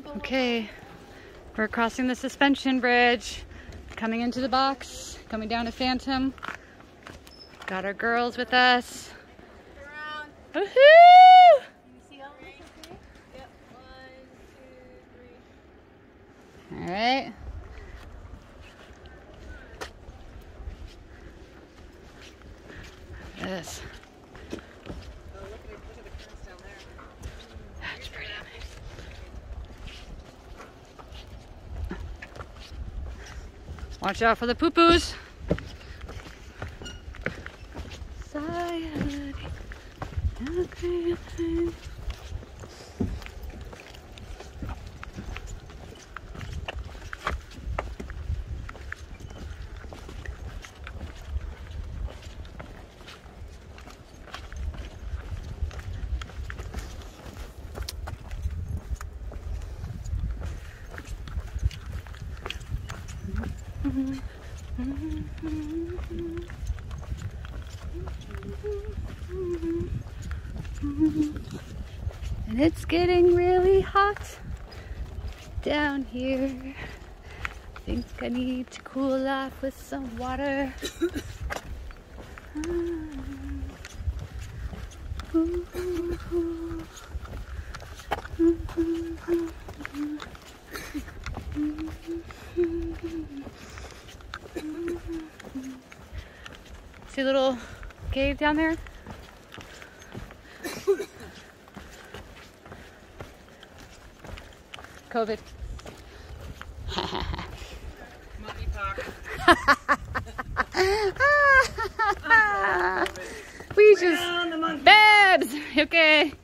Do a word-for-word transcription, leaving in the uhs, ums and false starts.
Okay, we're crossing the suspension bridge, coming into the box, coming down to Phantom. Got our girls with us. Woohoo! All right. This. That's pretty amazing. Watch out for the poo-poos. Okay. And it's getting really hot down here. I think I need to cool off with some water. See a little cave down there? COVID. We just Babs. Okay.